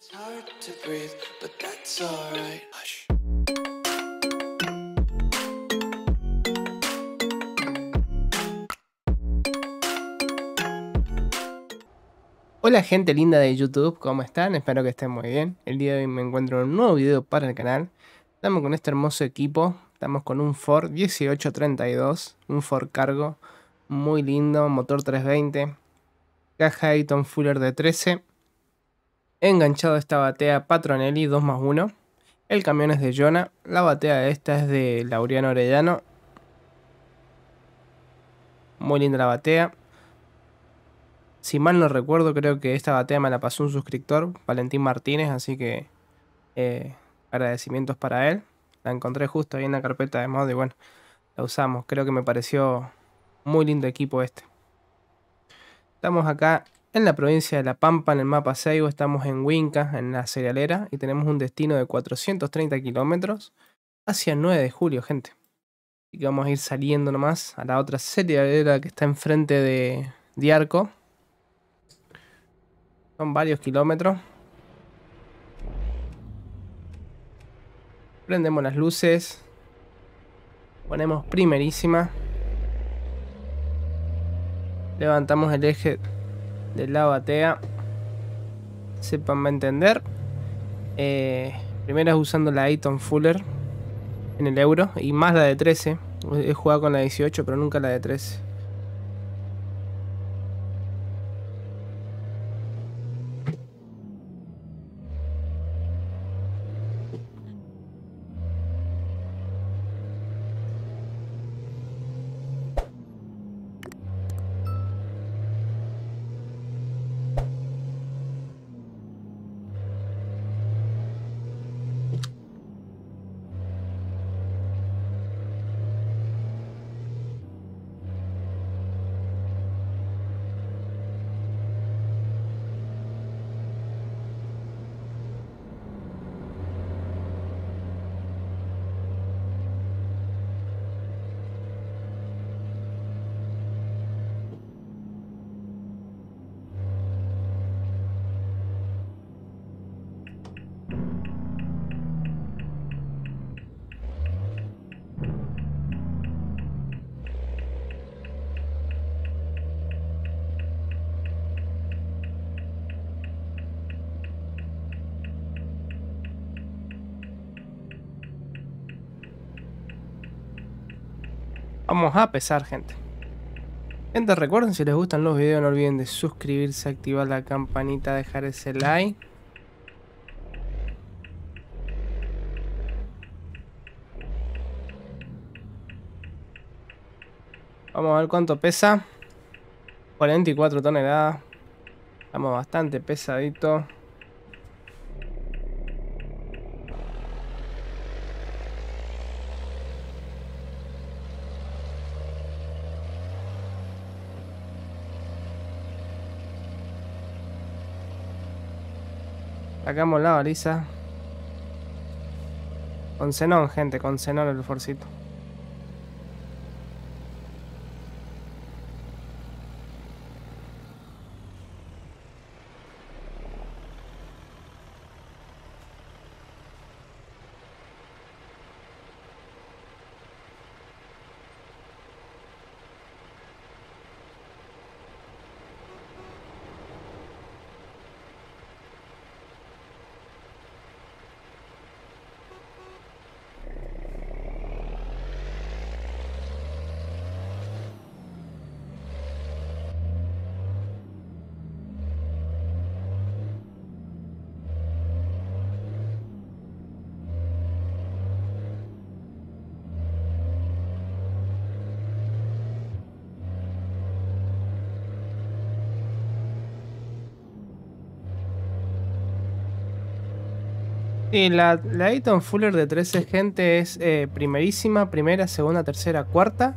hard to breathe, but that's alright. Hush. Hola gente linda de YouTube, ¿cómo están? Espero que estén muy bien. El día de hoy me encuentro en un nuevo video para el canal. Estamos con este hermoso equipo, estamos con un Ford 1832, un Ford Cargo, muy lindo, motor 320, caja Eaton Fuller de 13, enganchado a esta batea Patronelli 2+1, el camión es de Jonah, la batea de esta es de Laureano Orellano, muy linda la batea. Si mal no recuerdo, creo que esta batea me la pasó un suscriptor, Valentín Martínez, así que agradecimientos para él. La encontré justo ahí en la carpeta de mod y bueno, la usamos. Creo que me pareció muy lindo equipo este. Estamos acá en la provincia de La Pampa, en el mapa Seibo. Estamos en Huinca, en la cerealera, y tenemos un destino de 430 kilómetros hacia el 9 de julio, gente. Así que vamos a ir saliendo nomás a la otra cerealera que está enfrente de Arco. Son varios kilómetros. Prendemos las luces. Ponemos primerísima. Levantamos el eje de la batea. Sépanme entender. Primero usando la Eaton Fuller en el Euro. Y más la de 13. He jugado con la 18, pero nunca la de 13. Vamos a pesar, gente. Gente, recuerden, si les gustan los videos, no olviden de suscribirse, activar la campanita, dejar ese like. Vamos a ver cuánto pesa. 44 toneladas. Estamos bastante pesaditos. Sacamos la baliza. Con xenón, gente, con xenón el forcito. Y la Eaton Fuller de 13, gente, es primerísima, primera, segunda, tercera, cuarta.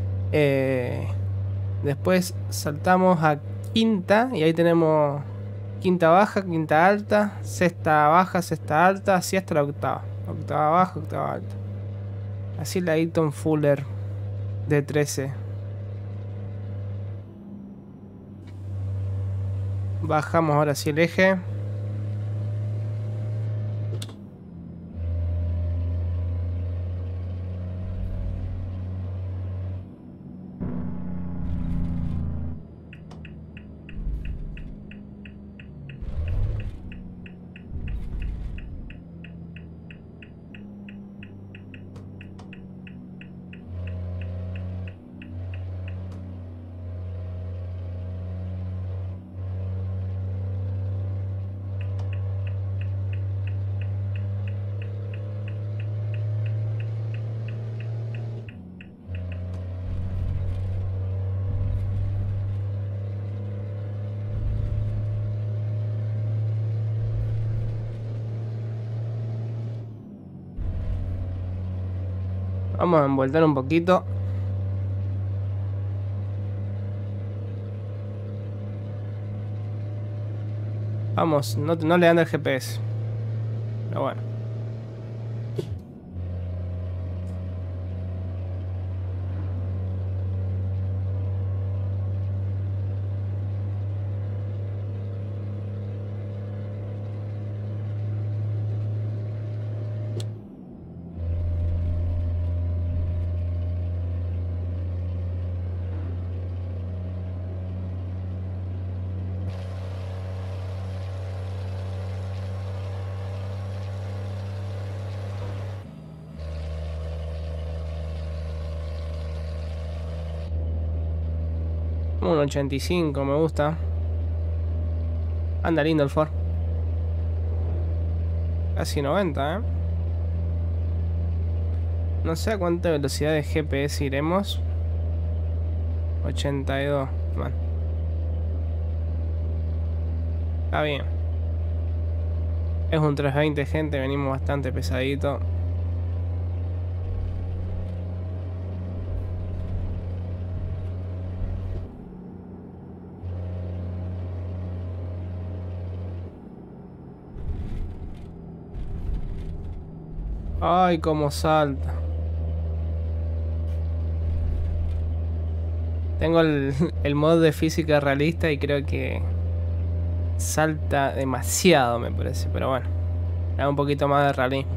Después saltamos a quinta y ahí tenemos quinta baja, quinta alta, sexta baja, sexta alta, así hasta la octava. Octava baja, octava alta. Así la Eaton Fuller de 13. Bajamos ahora sí el eje. Vamos a envolver un poquito. Vamos, no le anda el GPS. Pero bueno. Un 85 me gusta. Anda lindo el Ford. Casi 90, ¿eh? No sé a cuánta velocidad de GPS iremos. 82. Bueno. Está bien. Es un 320, gente. Venimos bastante pesadito. Ay, cómo salta. Tengo el modo de física realista y creo que salta demasiado, me parece. Pero bueno, da un poquito más de realismo.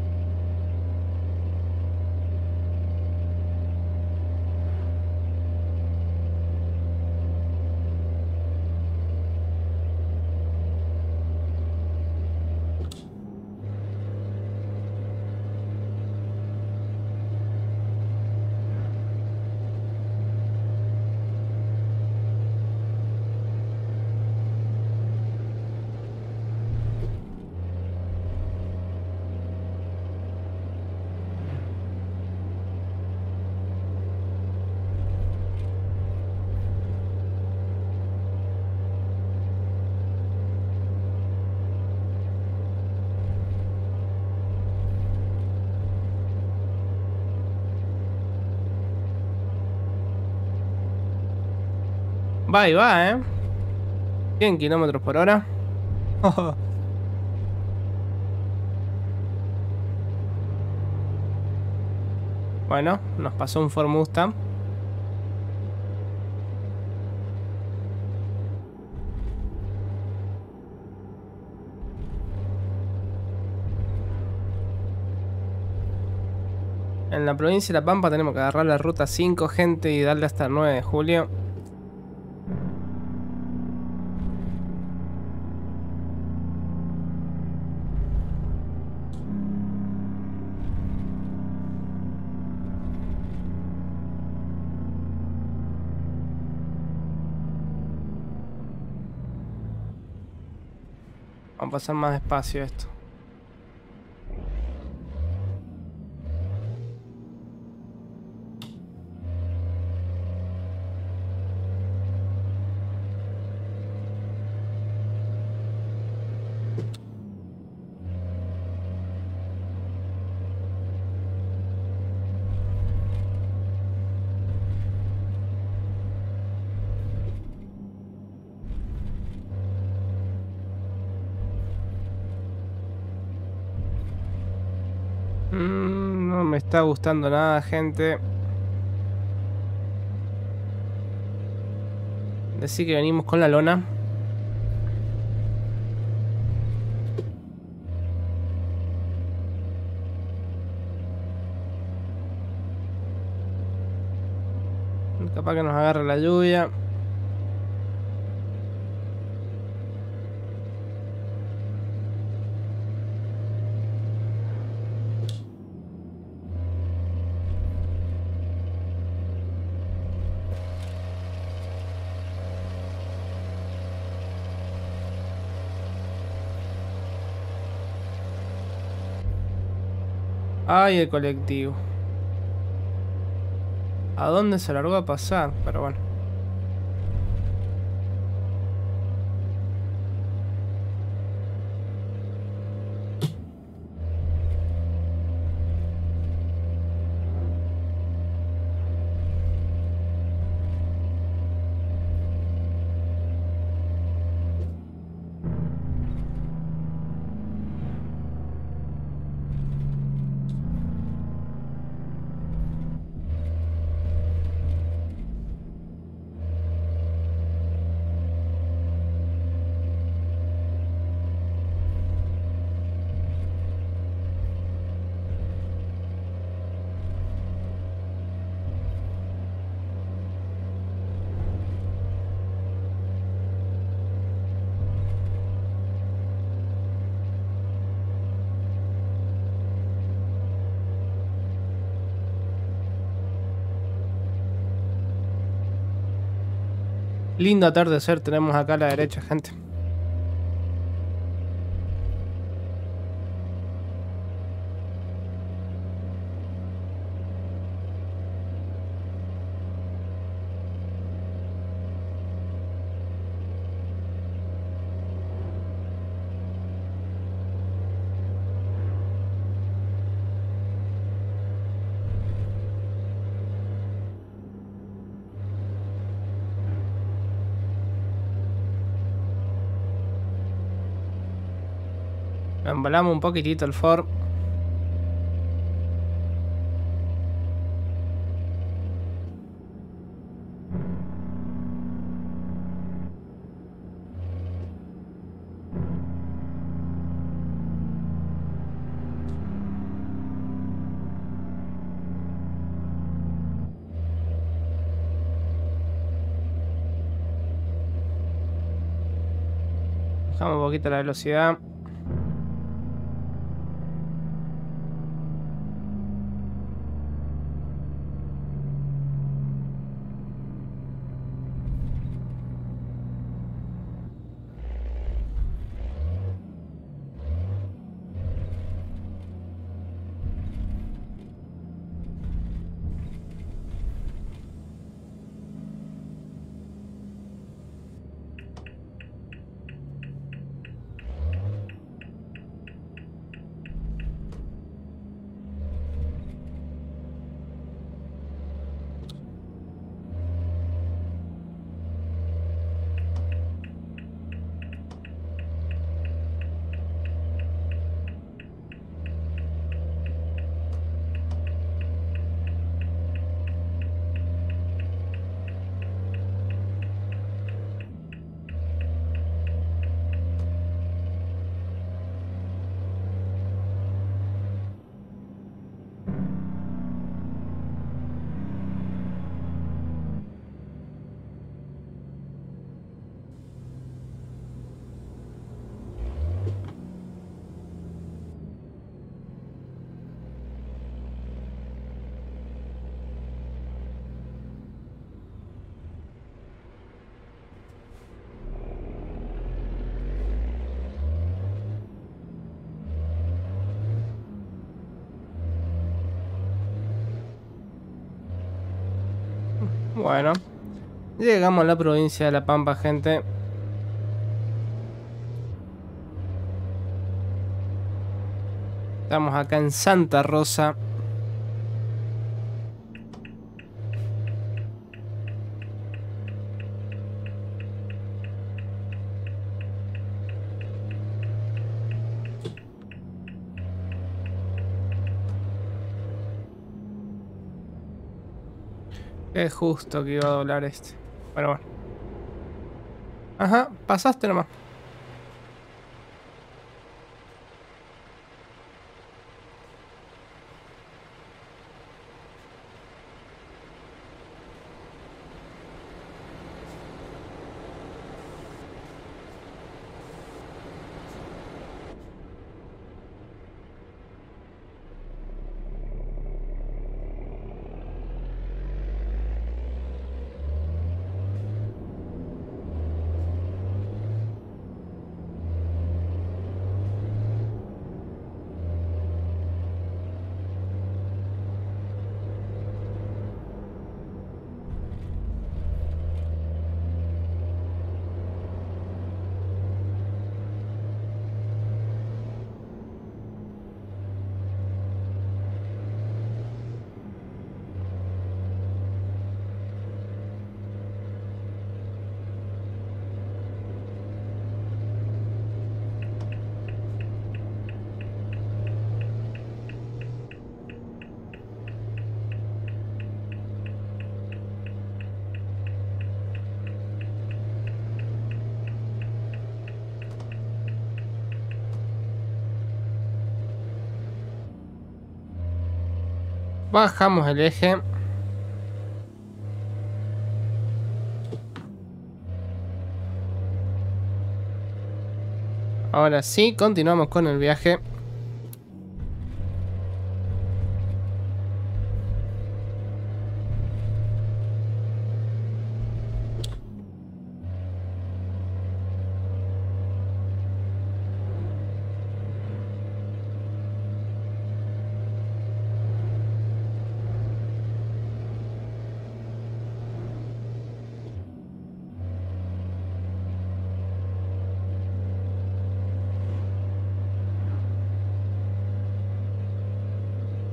Va y va, 100 kilómetros por hora. Bueno, nos pasó un Ford Mustang. En la provincia de La Pampa tenemos que agarrar la ruta 5, gente, y darle hasta el 9 de julio. Vamos a pasar más despacio esto. No me está gustando nada, gente. Decir que venimos con la lona. Capaz que nos agarre la lluvia. Ay, el colectivo. ¿A dónde se largó a pasar? Pero bueno. Lindo atardecer tenemos acá a la derecha, gente. Lo embalamos un poquitito el Ford. Bajamos un poquito la velocidad. Bueno, llegamos a la provincia de La Pampa, gente. Estamos acá en Santa Rosa. Es justo que iba a doblar este. Pero bueno. Ajá, pasaste nomás. Bajamos el eje. Ahora sí, continuamos con el viaje.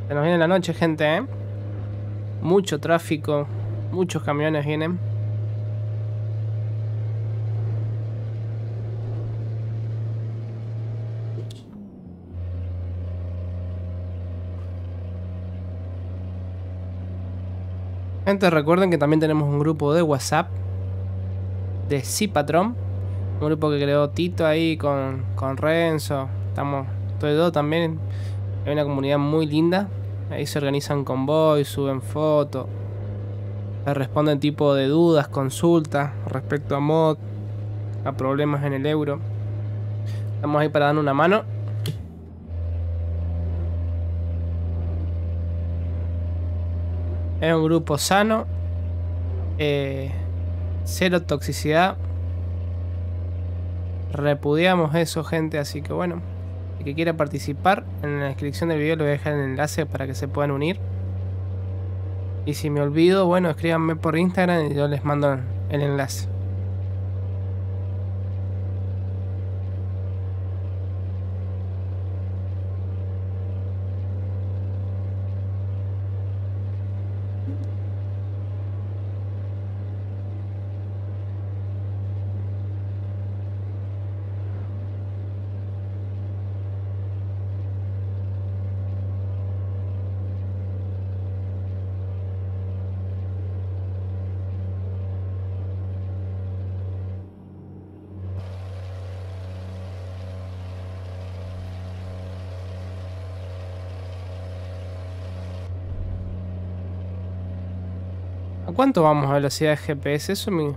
Se nos viene la noche, gente, ¿eh? Mucho tráfico, muchos camiones vienen. Gente, recuerden que también tenemos un grupo de WhatsApp de Sí Patrón. Un grupo que creó Tito ahí con Renzo. Estoy yo también. Hay una comunidad muy linda. Ahí se organizan convoys, suben fotos. Se responden tipo de dudas, consultas respecto a mod, a problemas en el euro. Estamos ahí para dar una mano. Es un grupo sano. Cero toxicidad. Repudiamos eso, gente. Así que bueno, el que quiera participar, en la descripción del video le voy a dejar el enlace para que se puedan unir. Y si me olvido, bueno, escríbanme por Instagram y yo les mando el enlace. ¿A cuánto vamos a velocidad de GPS? Eso mismo.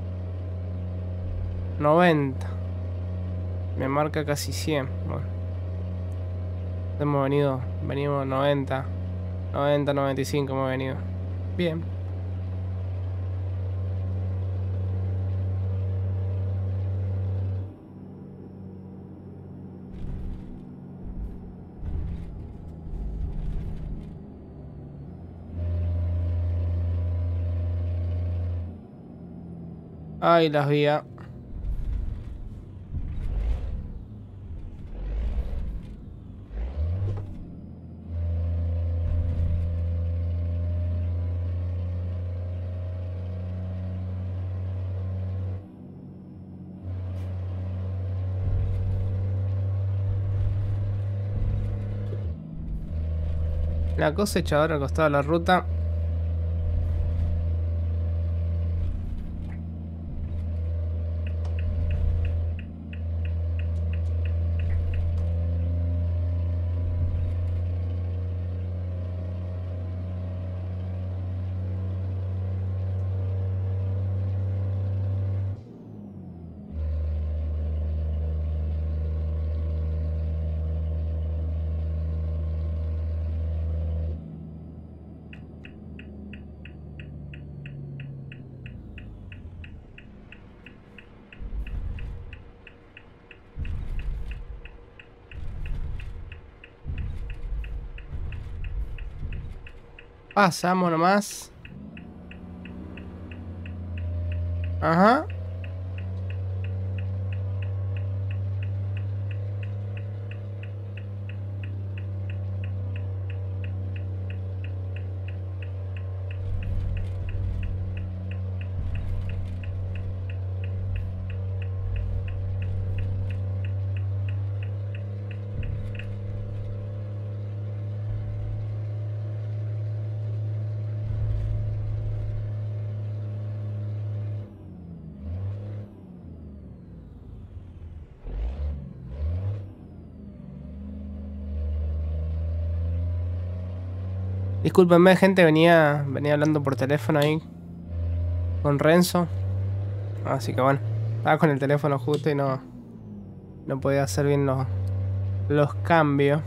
90. Me marca casi 100. Bueno. Venimos 90. 90, 95 hemos venido. Bien. Ay, las vías. La cosechadora al costado de la ruta. Pasamos nomás. Ajá. Discúlpenme, gente, venía hablando por teléfono ahí con Renzo. Así que bueno, estaba con el teléfono justo y no podía hacer bien los cambios.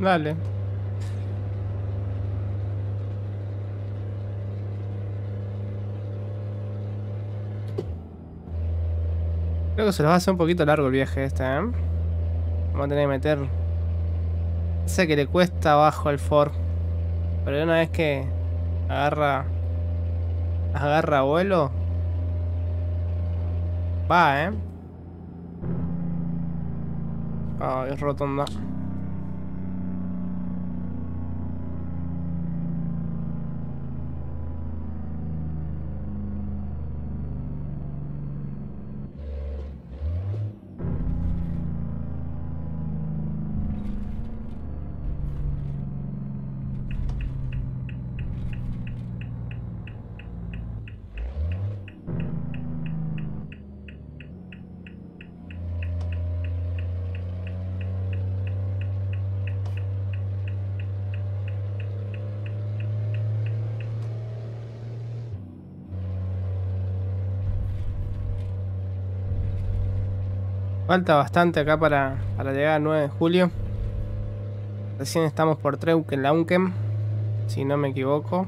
Dale. Creo que se nos va a hacer un poquito largo el viaje este, ¿eh? Vamos a tener que meter... Sé que le cuesta abajo al Ford. Pero una vez que agarra... Agarra vuelo... Va, ¿eh? Ay, es rotonda. Falta bastante acá para llegar al 9 de julio. Recién estamos por Treuquelauquen, si no me equivoco.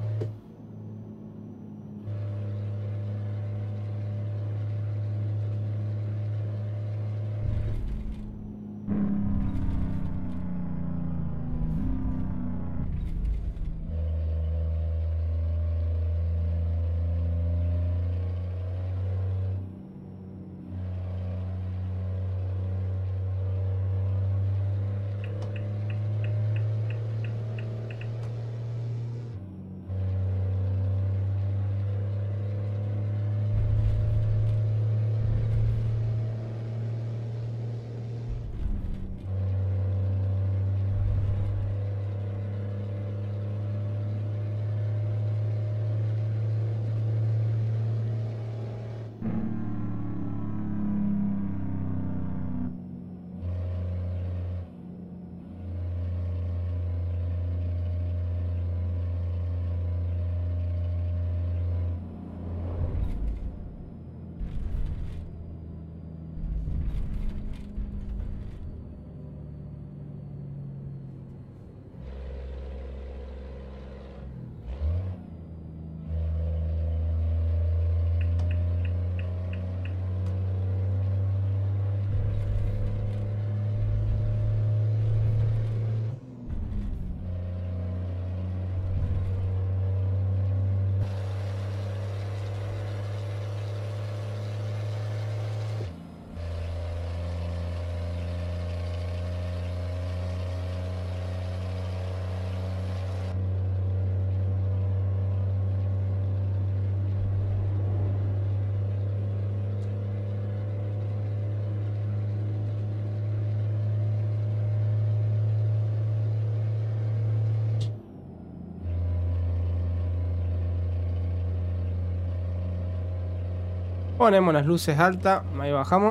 Ponemos las luces altas, ahí bajamos.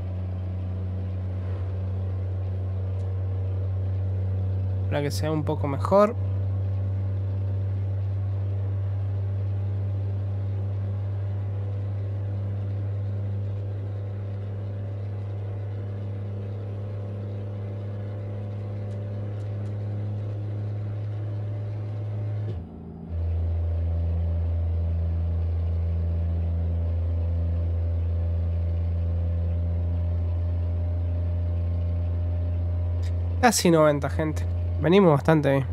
Para que sea un poco mejor. Casi 90, gente. Venimos bastante bien.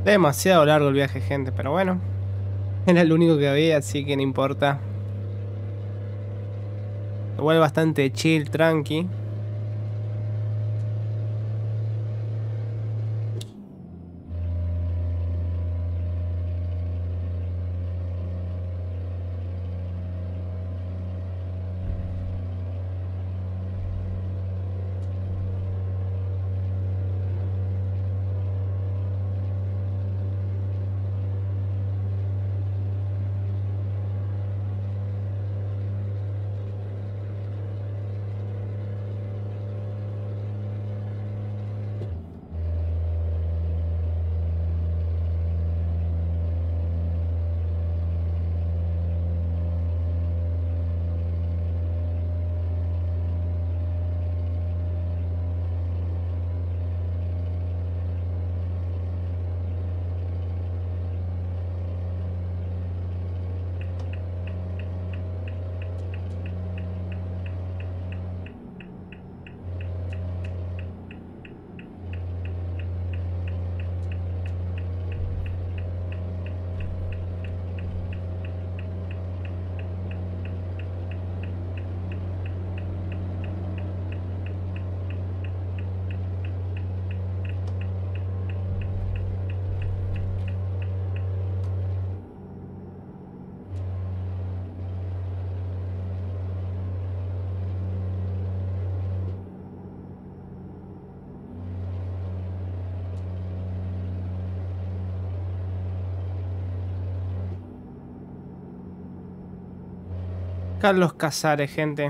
Demasiado largo el viaje, gente, pero bueno. Era el único que había, así que no importa. Igual bastante chill, tranqui. Carlos Casares, gente.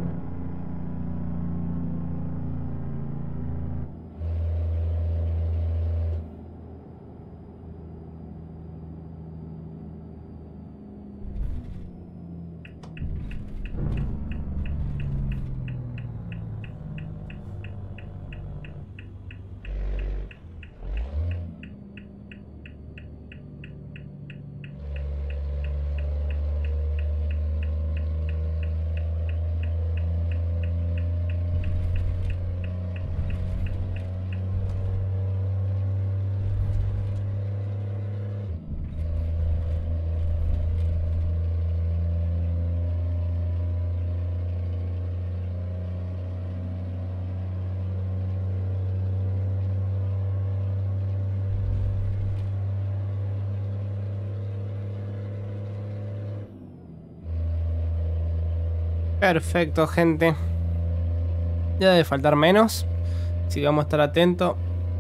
Perfecto, gente. Ya debe faltar menos. Así que vamos a estar atentos.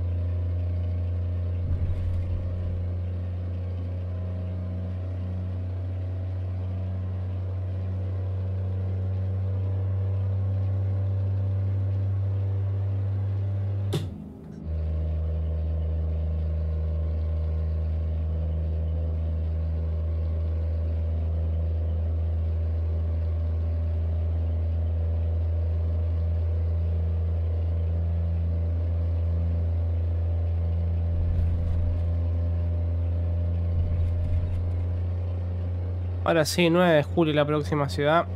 Ahora sí, 9 de julio la próxima ciudad.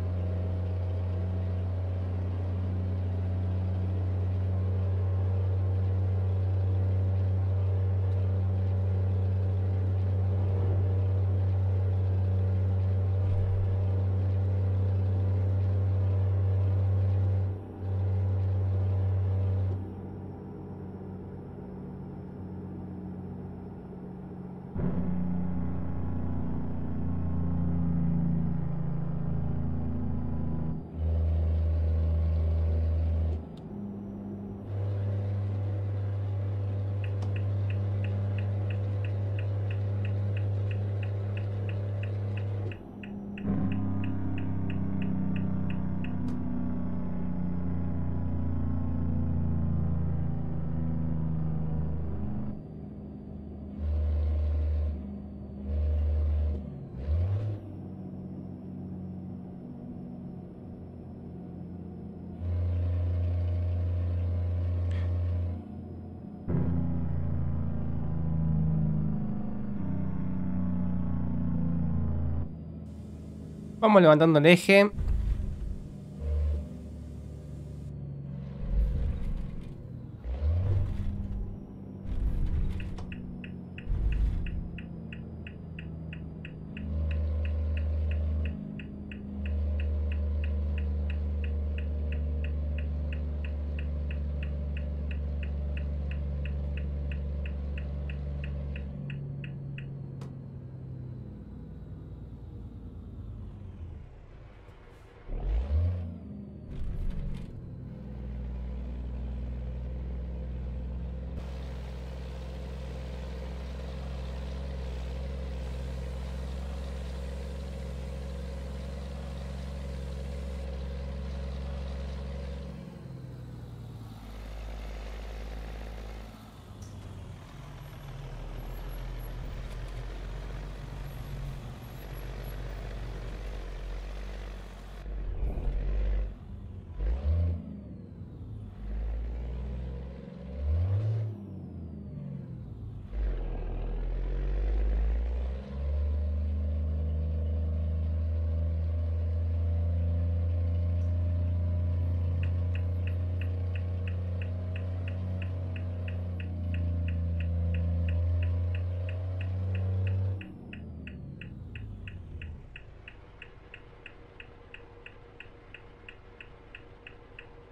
Vamos levantando el eje.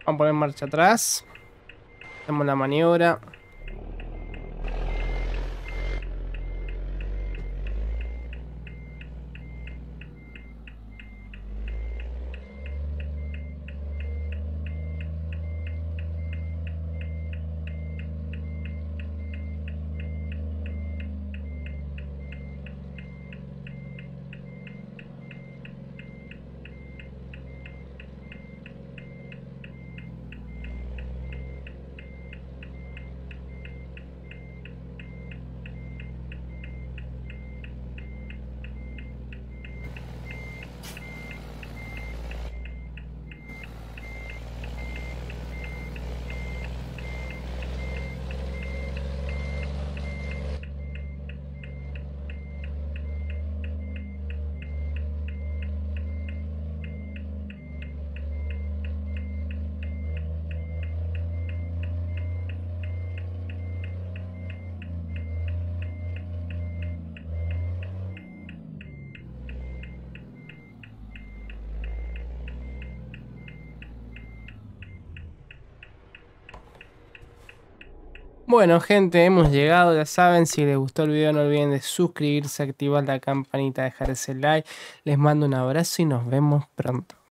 Vamos a poner marcha atrás. Hacemos la maniobra. Bueno, gente, hemos llegado, ya saben, si les gustó el video no olviden de suscribirse, activar la campanita, dejar ese like. Les mando un abrazo y nos vemos pronto.